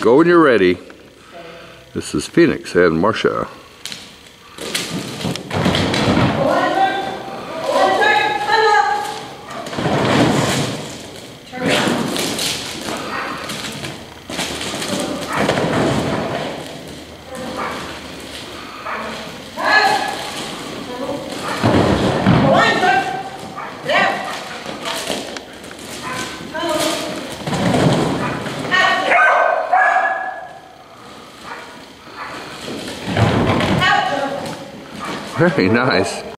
Go when you're ready. This is Phoenix and Marcia. Very nice.